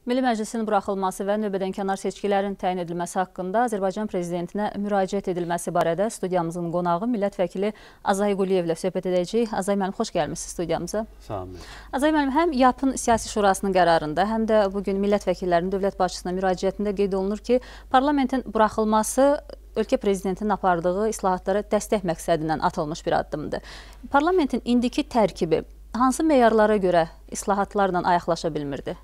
Milli Məclisin buraxılması və növbədənkənar seçkilərin təyin edilməsi haqqında Azərbaycan Prezidentinə müraciət edilməsi barədə studiyamızın qonağı millət vəkili Azay Quliyevlə söhbət edəcəyik. Azay müəllim, xoş gəlmişsiniz studiyamıza. Sağ olun. Azay müəllim, həm YAP-ın Siyasi Şurasının qərarında, həm də bugün millət vəkillərinin dövlət başçısına müraciətində qeyd olunur ki, parlamentin buraxılması ölkə prezidentinin apardığı islahatlara dəstək məqsədindən atılmış bir addımdır. Parlamentin indiki tərkibi hansı meyarlara görə islahatlarla ayaqlaşa bilmirdi?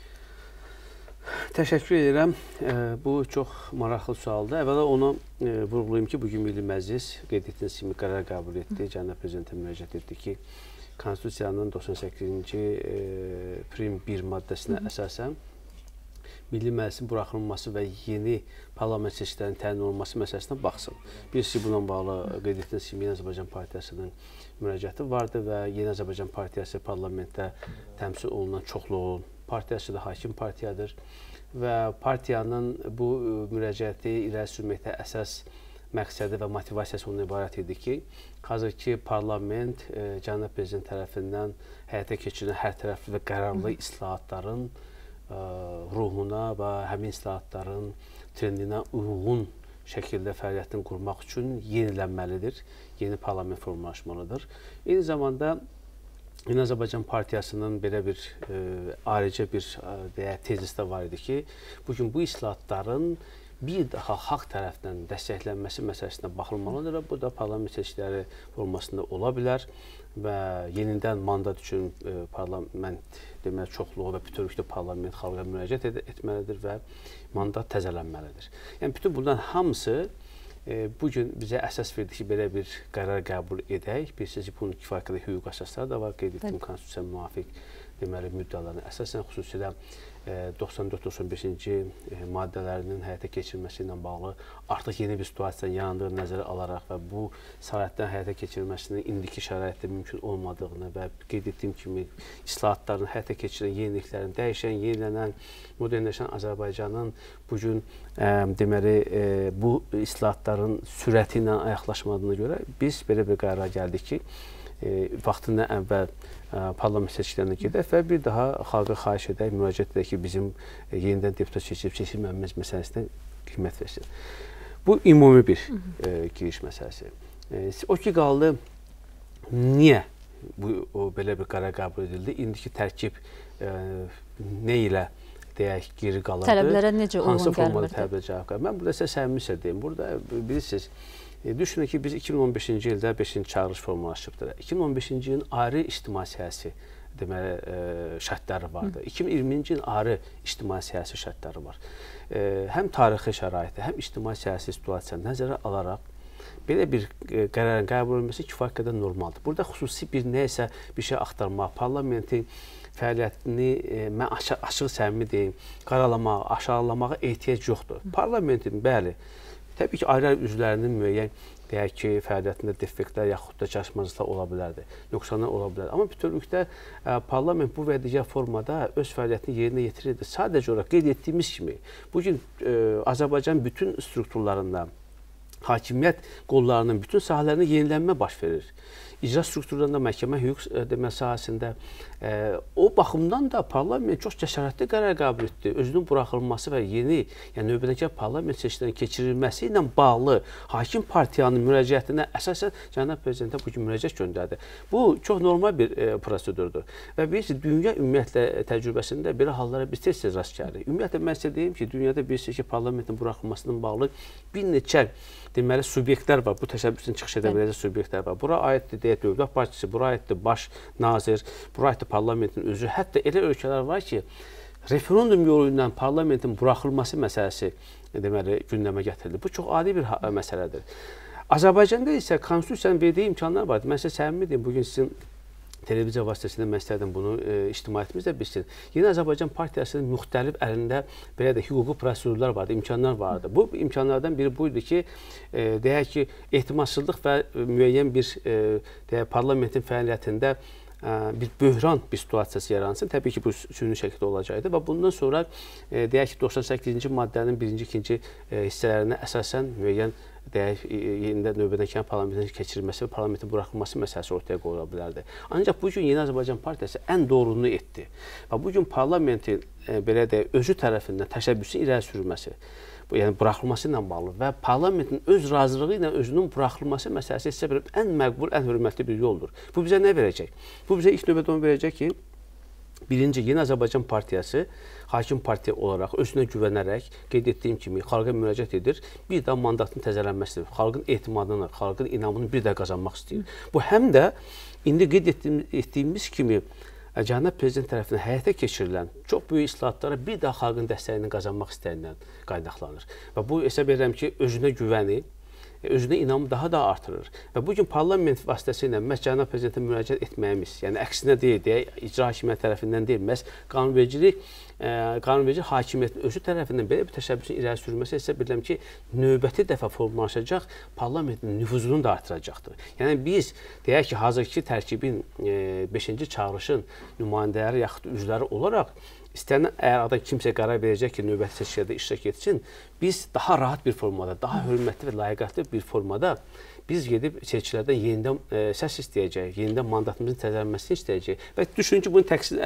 Təşəkkür edirəm. Bu çox maraqlı sualdır. Əvvəla onu vurğulayım ki, bugün Milli Məclis qeyd etdiyiniz kimi qərar qəbul etdi. Cənab Prezidentə müraciət etdi ki, Konstitusiyanın 98-ci prim 1 maddəsinə əsasən Milli Məclisin buraxılması və yeni parlament seçkilərinin təyin olunması məsələsinə baxsın. Birisi bununla bağlı qeyd etdiyiniz kimi Yeni Azərbaycan Partiyasının müraciəti vardı və Yeni Azərbaycan Partiyası parlamentdə təmsil olunan çoxluğun partiyası da hakim partiyadır və partiyanın bu müraciəti irəli sürməkdə əsas məqsədi və motivasiyası ondan ibarət idi ki, hazırki parlament Cənab Prezident tərəfindən həyata keçirilən hər tərəfli və qərarlı islahatların ruhuna və həmin islahatların trendinə uyğun şəkildə fəaliyyətini qurmaq üçün yenilənməlidir, yeni parlament formalaşmalıdır. Eyni zamanda Yeni Azərbaycan Partiyasının belə bir ayrıca bir tezisi də var idi ki, bugün bu islahatların bir daha xalq tərəfindən dəstəklənməsi məsələsinə baxılmalıdır və bu da parlament seçkiləri formasında ola bilər və yenidən mandat üçün parlament deməli çoxluğu və bütövlükdə parlament xalqa müraciət etməlidir və mandat təzələnməlidir. Yəni bütün bunların hamısı bugün bizə əsas verdi ki, belə bir qərar qəbul edək. Bilirsiniz ki, bunun kifayət qədər hüquq əsasları da var. Qeyd etdiyim konstitusiyaya müvafiq deməli müddəalarına əsasən xüsusilə 94-95-ci maddələrinin həyata keçirilməsi ilə bağlı artıq yeni bir situasiyanın yarandığını nəzərə alaraq və bu sahətdən həyata keçirilməsinin indiki şəraitdə mümkün olmadığını və qeyd etdiyim kimi islahatların həyata keçirilən yeniliklərin dəyişən, yenilənən, modernləşən Azərbaycanın bugün deməli bu islahatların sürəti ilə ayaqlaşmadığına görə biz belə bir qərara gəldik ki, vaxtından əvvəl parlament seçkilərinə gedək və bir daha xalqa xahiş edək, müraciət edək ki, bizim yenidən deputat seçilməməmiz məsələsinə qiymət versin. Bu ümumi bir giriş məsələsi. O ki, qaldı, niyə belə bir qərar qəbul edildi? İndiki tərkib nə ilə deyək, geri qalırdı? Tələblərə necə uyğun gəlmirdi? Hansı formada tələblərə cavab qalır? Mən burada sizə səmimi deyim. Burada bilirsiniz, düşünün ki, biz 2015-ci ildə 5-ci çağırış formalaşıbdır. 2015-ci ilin ayrı ictimai-siyasi şərtləri vardı. 2020-ci ilin ayrı ictimai-siyasi şərtləri var. Həm tarixi şəraiti, həm ictimai-siyasi situasiyanı nəzərə alaraq belə bir qərarın qəbul edilməsi kifayət qədər normaldır. Burada xüsusi bir nəyəsə bir şey axtarmaq, parlamentin fəaliyyətini mən açıq səmimi deyim, qaralamağa, aşağılamağa ehtiyac yoxdur. Parlamentin, bəli, təbii ki, ayrı-ayrı üzvlərinin müəyyən deyək ki, fəaliyyətində defektlər yaxud da çatışmazlıqlar ola bilərdi, nöqsanlar ola bilər. Amma bütövlükdə parlament bu və digər formada öz fəaliyyətini yerinə yetirirdi. Sadəcə olaraq qeyd etdiyimiz kimi, bugün Azərbaycan bütün strukturlarında, hakimiyyət qollarının bütün sahələrində yenilənmə baş verir. İcra strukturlarında, məhkəmə hüquq sahəsində o baxımdan da parlament çox cəsarətli qərar qəbul etdi. Özünün buraxılması və yeni, yəni növbədənkənar parlament seçkilərinin keçirilməsi ilə bağlı hakim partiyanın müraciətinə əsasən Cənab Prezidentə bugün müraciət göndərdi. Bu çox normal bir prosedurdur və biz dünya ümumiyyətlə təcrübəsində belə hallara biz tez-tez rast gəlirik. Ümumiyyətlə mən sizə deyim ki, dünyada bilirsiniz ki, parlamentin buraxılmasının bağlı bir neçə deməli subyektlər var, bu təşəbbüsün çıxış edə biləcək subyektlər var. Bura aiddir deyək dövlət başçısı, bura aiddir baş nazir, bura aiddir parlamentin özü. Hətta elə ölkələr var ki, referendum yolu ilə parlamentin buraxılması məsələsi deməli gündəmə gətirildi. Bu çox adi bir məsələdir. Azərbaycanda isə konstitusiyanın verdiyi imkanlar var. Mən sizə səmimi deyim, bugün sizin televiziya vasitəsilə mən istədim bunu ictimaiyyətimiz də bilsin. Yeni Azərbaycan Partiyasının müxtəlif əlində belə də hüquqi prosedurlar vardı, imkanlar vardı. Bu imkanlardan biri buydu ki, deyək ki, ehtimalsızlıq və müəyyən bir parlamentin fəaliyyətində bir böhran bir situasiyası yaransın. Təbii ki, bu süni şəkildə olacaqdı və bundan sonra deyək ki, 98-ci maddənin 1-ci, 2-ci hissələrinə əsasən müəyyən deyək, yenidən növbədənkənar parlamentin keçirilməsi və parlamentin buraxılması məsələsi ortaya qoyula bilərdi. Ancaq bugün Yeni Azərbaycan Partiyası ən doğrunu etdi. Və bugün parlamentin belə deyək, özü tərəfindən təşəbbüsün irəli sürülməsi, yəni buraxılması ilə bağlı və parlamentin öz razılığı ilə özünün buraxılması məsələsi isə ən məqbul, ən hörmətli bir yoldur. Bu bizə nə verəcək? Bu bizə ilk növbədə onu verəcək ki, birinci, Yeni Azərbaycan Partiyası hakim partiya olaraq özünə güvənərək, qeyd etdiyim kimi, xalqa müraciət edir, bir daha mandatın təzələnməsidir. Xalqın etimadını, xalqın inamını bir daha qazanmaq istəyir. Bu həm də indi qeyd etdiyimiz kimi Cənab Prezident tərəfindən həyata keçirilən çox böyük islahatlara bir daha xalqın dəstəyini qazanmaq istəyindən qaynaqlanır. Və bu hesab edirəm ki, özünə güvəni, özünə inamı daha da artırır. Və bugün parlament vasitəsilə məhz Cənab Prezidentə müraciət etməyimiz, yəni əksinə deyək, icra hakimiyyəti tərəfindən deyil, məhz qanunverici hakimiyyətin özü tərəfindən belə bir təşəbbüsün irəli sürülməsi hesab edirəm ki, növbəti dəfə formalaşacaq parlamentin nüfuzunu da artıracaqdır. Yəni biz deyək ki, hazırki tərkibin 5-ci çağırışın nümayəndələri yaxud üzvləri olaraq İstənilən əgər adam kimsə qərar verəcək ki, növbəti seçkilərdə iştirak etsin, biz daha rahat bir formada, daha hörmətli və layiqətli bir formada biz gedib seçkilərdən yenidən səs istəyəcəyik, yenidən mandatımızın təzələnməsini istəyəcəyik. Və düşünün ki,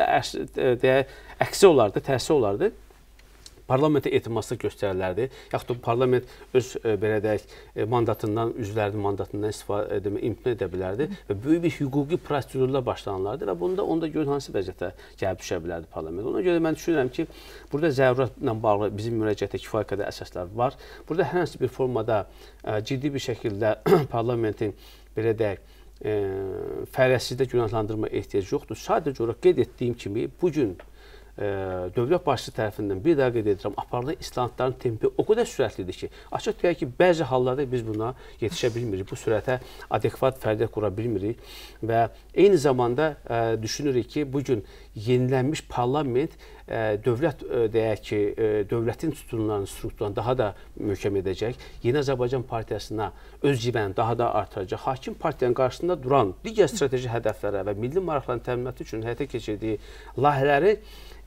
bunun əksi olardı, tərsi olardı. Parlamentə etimadsızlıq göstərilərdi, yaxud da parlament öz belə deyək, mandatından, üzvlərinin mandatından istifadə imtina edə bilərdi və böyük bir hüquqi prosedurlar başlanılardı və onda görün hansı vəziyyətə gəlib düşə bilərdi parlament. Ona görə mən düşünürəm ki, burada zərurətlə bağlı bizim müraciətə kifayət qədər əsaslar var. Burada hər hansı bir formada ciddi bir şəkildə parlamentin belə deyək, fəaliyyətsizlikdə günahlandırma ehtiyacı yoxdur. Sadəcə olaraq qeyd etdiyim kimi, bugün dövlət başçısı tərəfindən bir daha qeyd edirəm, aparılan islahatların tempi o qədər sürətlidir ki, açıq deyək ki, bəzi hallarda biz buna yetişə bilmirik, bu sürətə adekvat fəaliyyət qura bilmirik və eyni zamanda düşünürük ki, bugün yenilənmiş parlament dövlət deyək ki, dövlətin sütunlarını, strukturlarını daha da möhkəm edəcək, Yeni Azərbaycan Partiyasına öz civəni daha da artıracaq, hakim partiyanın qarşısında duran digər strateji hədəflərə və milli maraqların təminatı üçün həyata keçirdiyi layihələri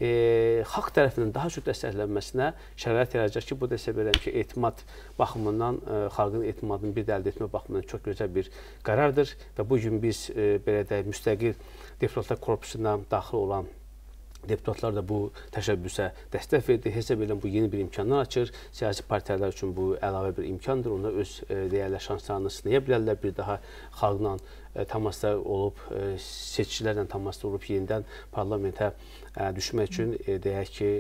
xalq tərəfindən daha çox dəstəklənməsinə şərait yaradacaq ki, bu da hesab edirəm ki, etimad baxımından, xalqın etimadını bir də əldə etmə baxımından çox gözəl bir qərardır və bugün biz belə deyək, müstəqil deputatlar korpusuna daxil olan deputatlar da bu təşəbbüsə dəstək verdi. Hesab edirəm, bu yeni bir imkanlar açır. Siyasi partiyalar üçün bu əlavə bir imkandır. Onlar öz deyərlər şanslarını sınaya bilərlər. Bir daha xalqla təmasda olub, seçicilərlə təmasda olub, yenidən parlamentə düşmək üçün deyək ki,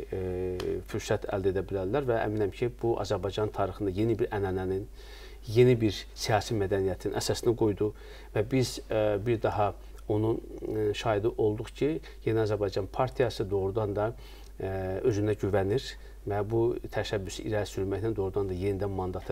fürsət əldə edə bilərlər və əminəm ki, bu Azərbaycan tarixində yeni bir ənənənin, yeni bir siyasi mədəniyyətin əsasını qoydu və biz bir daha onun şahidi olduq ki, Yeni Azərbaycan Partiyası doğrudan da özünə güvənir və bu təşəbbüsü irəli sürməklə doğrudan da yenidən mandatı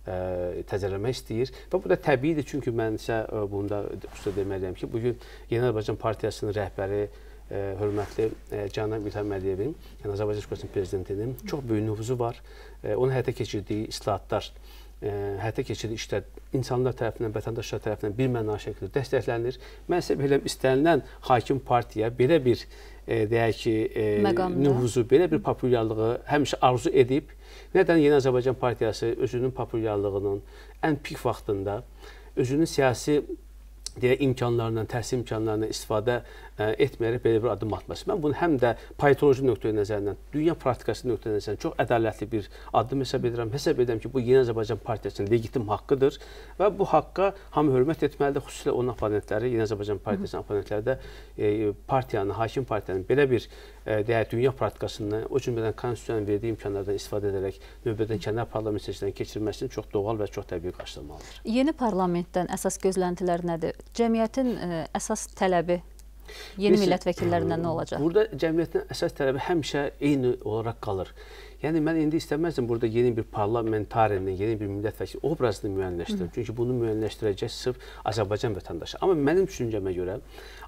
təzələmək istəyir. Və bu da təbiidir, çünki mən isə bunda usta deməliyəm ki, bugün Yeni Azərbaycan Partiyasının rəhbəri, hörmətli Canan İlham Əliyevin, yəni Azərbaycan Respublikasının prezidentinin çox böyük nüfuzu var. Onun həyata keçirdiyi islahatlar, həyata keçirdiyi işlər insanlar tərəfindən, vətəndaşlar tərəfindən bir mənalı şəkildə dəstəklənir. Mən isə belə istənilən hakim partiya belə bir deyək ki, nüfuzu, belə bir populyarlığı həmişə arzu edib. Nədən Yeni Azərbaycan Partiyası özünün populyarlığının ən pik vaxtında özünün siyasi imkanlarından, təhsil imkanlarından istifadə etməyərək belə bir adım atması. Mən bunu həm də politoloji nöqteyi nəzərindən, dünya praktikası nöqteyi nəzərindən çox ədalətli bir addım hesab edirəm. Hesab edirəm ki, bu Yeni Azərbaycan Partiyasının legitim haqqıdır və bu haqqa hamı hörmət etməlidir. Xüsusilə onun oponentləri, Yeni Azərbaycan Partiyasının oponentləri də partiyanın, hakim partiyanın belə bir deyək, dünya praktikasından, o cümlədən konstitusiyanın verdiyi imkanlardan istifadə edərək növbədənkənar parlament seçkilərinin keçirilməsini çox doğal və çox təbii qarşılamalıdır. Yeni parlamentdən əsas gözləntilər nədir? Cəmiyyətin əsas tələbi yeni millət vəkillərindən nə olacaq? Burada cəmiyyətin əsas tələbi həmişə eyni olaraq qalır. Yəni, mən indi istəməzdim burada yeni bir parlamentarinin, yeni bir millət vəkili obrazını müəyyənləşdirim. Çünki bunu müəyyənləşdirəcək sırf Azərbaycan vətəndaşı. Amma mənim düşüncəmə görə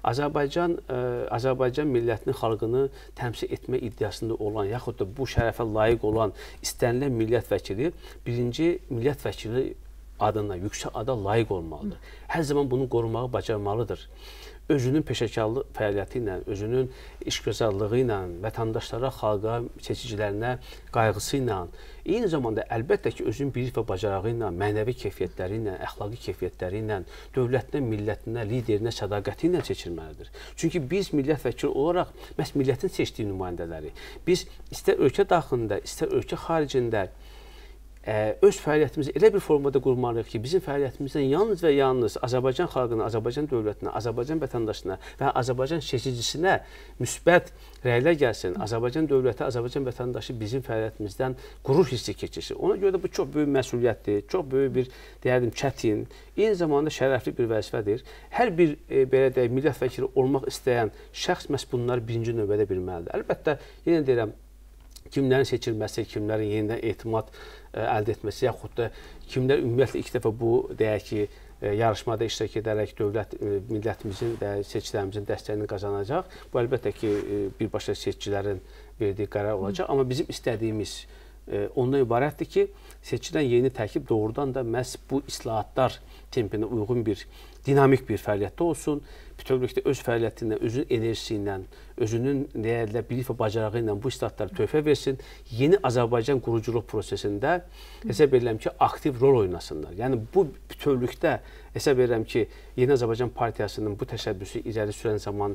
Azərbaycan millətinin xalqını təmsil etmə iddiasında olan, yaxud da bu şərəfə layiq olan istənilən millət vəkili birinci millət vəkili adına, yüksək ada layiq olmalıdır. Hər zaman bunu qorumağı bacarmalıdır. Özünün peşəkarlıq fəaliyyəti ilə, özünün işgüzarlığı ilə, vətəndaşlara, xalqa, seçicilərinə qayğısı ilə, eyni zamanda əlbəttə ki, özünün bilik və bacarağı ilə, mənəvi keyfiyyətləri ilə, əxlaqi keyfiyyətləri ilə, dövlətinə, millətinə, liderinə sədaqəti ilə seçilməlidir. Çünki biz millət vəkili olaraq məhz millətin seçdiyi nümayəndələri, biz istər ölkə daxilində, istər ölkə xaricində öz fəaliyyətimizi elə bir formada qurmalıyıq ki, bizim fəaliyyətimizdən yalnız və yalnız Azərbaycan xalqına, Azərbaycan dövlətinə, Azərbaycan vətəndaşına və Azərbaycan seçicisinə müsbət rəylər gəlsin. Azərbaycan dövləti, Azərbaycan vətəndaşı bizim fəaliyyətimizdən qürur hissi keçirsin. Ona görə də bu çox böyük məsuliyyətdir, çox böyük bir, deyərdim, çətin, eyni zamanda şərəfli bir vəzifədir. Hər bir, belə deyək, millət vəkili olmaq istəyən şəxs məhz bunları birinci növbədə bilməlidir. Əlbəttə, yenə deyirəm, kimlərin seçilməsi, kimlərin yenidən etimad əldə etməsi, yaxud da kimlər ümumiyyətlə ilk dəfə bu, deyək ki, yarışmada iştirak edərək dövlət, millətimizin və seçicilərimizin dəstəyini qazanacaq. Bu, əlbəttə ki, birbaşa seçicilərin verdiyi qərar olacaq. Amma bizim istədiyimiz ondan ibarətdir ki, seçilən yeni tərkib doğrudan da məhz bu islahatlar tempinə uyğun bir, dinamik bir fəaliyyətdə olsun. Bütövlükdə öz fəaliyyəti ilə, özünün enerjisi ilə, özünün bilik və bacarağı ilə bu islahatlara töhfə versin. Yeni Azərbaycan quruculuq prosesində hesab edirəm ki, aktiv rol oynasınlar. Yəni, bu bütövlükdə hesab edirəm ki, Yeni Azərbaycan Partiyasının bu təşəbbüsü irəli sürən zaman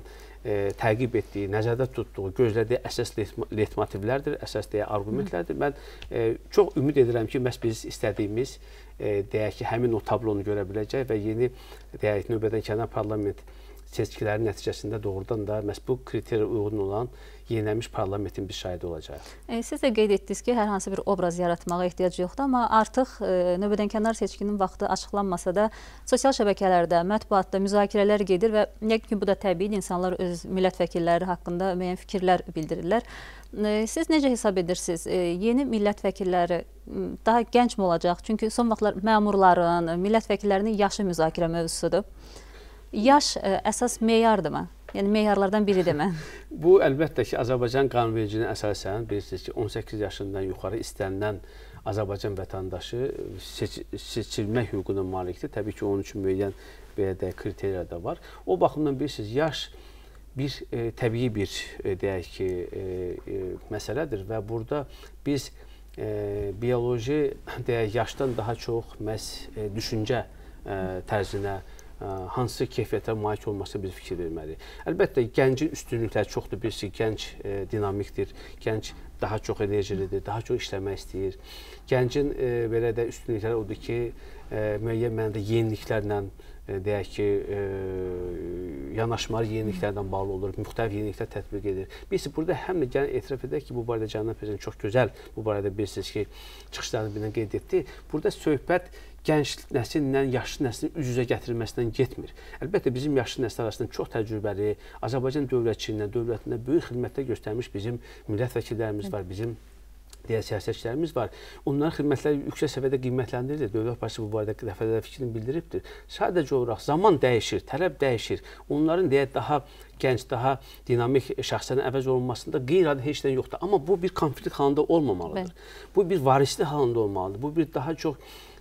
təqib etdiyi, nəzərdə tutduğu, gözlədiyi əsas leitmotivlərdir, əsas arqumentlərdir. Mən çox ümid edirəm ki, məhz biz istədiyimiz, deyək ki, həmin o tablonu görə biləcək və yeni, deyək, növbədən kənar parlament seçkilərin nəticəsində doğrudan da məhz bu kriteriya uyğun olan yenilənmiş parlamentin bir şahidi olacaq. Siz də qeyd etdiniz ki, hər hansı bir obraz yaratmağa ehtiyac yoxdur, amma artıq növbədənkənar seçkinin vaxtı açıqlanmasa da sosial şəbəkələrdə, mətbuatda müzakirələr gedir və yəqin ki, bu da təbii, insanlar öz millət vəkilləri haqqında müəyyən fikirlər bildirirlər. Siz necə hesab edirsiniz? Yeni millət vəkilləri daha gənc mi olacaq? Çünki son vaxtlar məmurların, millət vəkillərinin yaşı müzakirə mövzusudur. Yaş əsas meyardırmı? Yəni, meyarlardan biridir mi? Bu, əlbəttə ki, Azərbaycan qanunvericiliyinə əsasən, bilirsiniz ki, 18 yaşından yuxarı istənilən Azərbaycan vətəndaşı seçilmək hüququna malikdir. Təbii ki, onun üçün müəyyən kriteriyalar da var. O baxımdan bilirsiniz, yaş bir təbii bir, deyək ki, məsələdir və burada biz bioloji, deyək, yaşdan daha çox məhz düşüncə tərzinə, hansı keyfiyyətə malik olmasına biz fikir verməliyik. Əlbəttə, gəncin üstünlükləri çoxdur. Bilirsiniz, gənc dinamikdir, gənc daha çox enerjilidir, daha çox işləmək istəyir. Gəncin belə də üstünlükləri odur ki, müəyyən mənada yeniliklərlə, deyək ki, yanaşmalı yeniliklərdən bağlı olur, müxtəlif yeniliklər tətbiq edir. Bilirsiniz, burada həm də gəlin etiraf edək ki, bu barədə Cənab Prezident çox gözəl, bu barədə bilirsiniz ki, çıxışlarını birdən qeyd etdi. Burada söhbət gənc nəsillə yaşlı nəslin üz-üzə gətirilməsindən getmir. Əlbəttə, bizim yaşlı nəsil arasında çox təcrübəli, Azərbaycan dövlətçiliyinə, dövlətində böyük xidmətlər göstərmiş bizim millət vəkillərimiz var, bizim siyasətçilərimiz var. Onların xidmətləri yüksək səviyyədə qiymətləndirilir. Dövlət başçısı bu barədə dəfələrlə fikrini bildiribdir. Sadəcə olaraq zaman dəyişir, tələb dəyişir. Onların daha gənc, daha dinamik şəxslərin əvəz olunmasında qeyri-adi heç nə yoxdur. Amma bu bir konflikt halında olmamalıdır. Bu bir varislik halında olmalıdır. Bu bir daha çox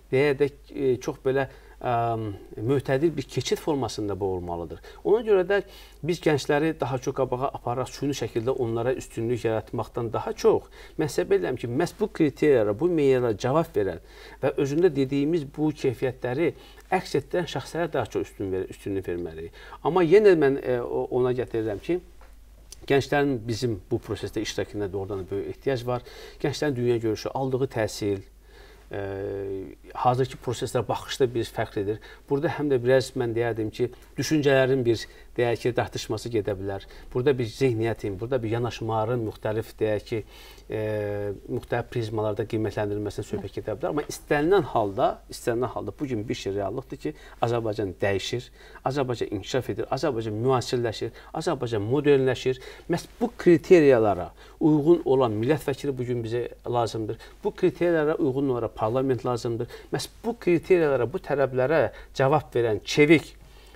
çox belə möhtədil bir keçid formasında bu olmalıdır. Ona görə də biz gəncləri daha çox qabağa aparaq, süni şəkildə onlara üstünlük yaratmaqdan daha çox, mən hesab edirəm ki, məhz bu kriteriyalara, bu meyarlara cavab verən və özündə dediyimiz bu keyfiyyətləri əks etdirən şəxslərə daha çox üstünlük verməliyik. Amma yenə mən ona gətirirəm ki, gənclərin bizim bu prosesdə iştirakında doğrudan böyük ehtiyac var. Gənclərin dünya görüşü, aldığı təhsil, hazırki proseslərə baxışda bir fərqlidir. Burada həm də biraz mən deyərdim ki, düşüncələrin bir, deyək ki, tartışması gedə bilər. Burada bir zehniyyətin, burada bir yanaşmaların müxtəlif, deyək ki, müxtəlif prizmalarda qiymətləndirilməsindən söhbət gedə bilər. Amma istənilən halda bugün bir şey reallıqdır ki, Azərbaycan dəyişir, Azərbaycan inkişaf edir, Azərbaycan müasirləşir, Azərbaycan modernləşir. Məhz bu kriteriyalara uyğun olan millət vəkili bugün bizə lazımdır. Bu kriteriyalara uyğun olaraq parlament lazımdır. Məhz bu kriteriyalara, bu tələblərə cavab verən çevik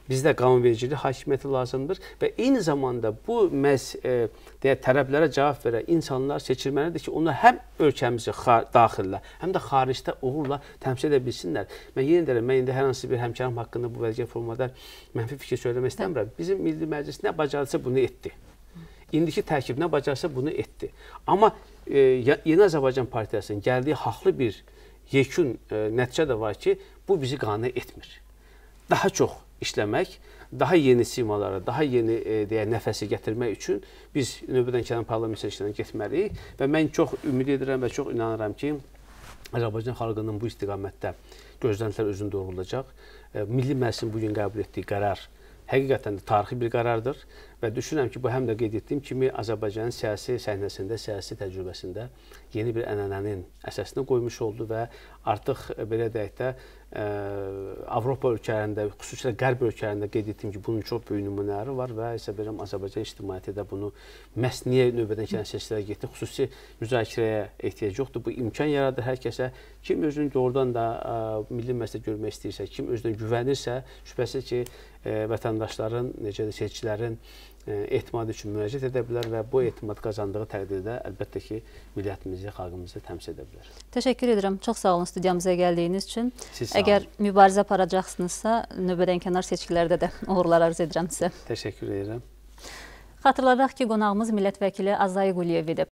bizdə qanunvericilik hakimiyyəti lazımdır və eyni zamanda bu tələblərə cavab verən insanlar seçilməlidir ki, onlar həm ölkəmizi daxillə, həm də xaricdə uğurla təmsil edə bilsinlər. Mən yenə deyirəm, mən indi hər hansı bir həmkarım haqqında bu vəzifə formada mənfi fikir söyləmək istəmirəm. Bizim Milli Məclis nə bacarırsa bunu etdi. İndiki tərkib nə bacarsa bunu etdi. Amma Yeni Azərbaycan Partiyasının gəldiyi haqlı bir yekun nəticə də var ki, bu bizi qane etmir. Daha çox işləmək, daha yeni simalara, daha yeni nəfəsi gətirmək üçün biz növbədənkənar parlament seçkilərinə getməliyik və mən çox ümid edirəm və çox inanıram ki, Azərbaycan xalqının bu istiqamətdə gözləntilər özünü doğrulacaq. Milli Məclisin bugün qəbul etdiyi qərar həqiqətən də tarixi bir qərardır və düşünürəm ki, bu həm də qeyd etdiyim kimi Azərbaycanın siyasi səhnəsində, siyasi təcrübəsində yeni bir ənənənin əsasını qoymuş oldu və artıq belə deyək də Avropa ölkələrində, xüsusilə Qərb ölkələrində qeyd etdiyim ki, bunun çox böyük nümunələri var və hesab edirəm Azərbaycan ictimaiyyəti də bunu məhz niyə növbədənkənar seçkilərə getdi, xüsusi müzakirəyə ehtiyac yoxdur. Bu imkan yaradır hər kəsə. Kim özünü doğrudan da Milli Məclisdə görmək istəyirsə, kim özünə güvənirsə, şübhəsiz ki, vətəndaşların, necə də seçkilərin etimadı üçün müraciət edə bilər və bu etimad qazandığı təqdirdə əlbəttə ki, millətimizi, xalqımızı təmsil edə bilər. Təşəkkür edirəm. Çox sağ olun studiyamıza gəldiyiniz üçün. Əgər mübarizə aparacaqsınızsa, növbədənkənar seçkilərdə də uğurlar arzu edirəm sizə. Təşəkkür edirəm. Xatırladaq ki, qonağımız millət vəkili Azay Quliyev idi.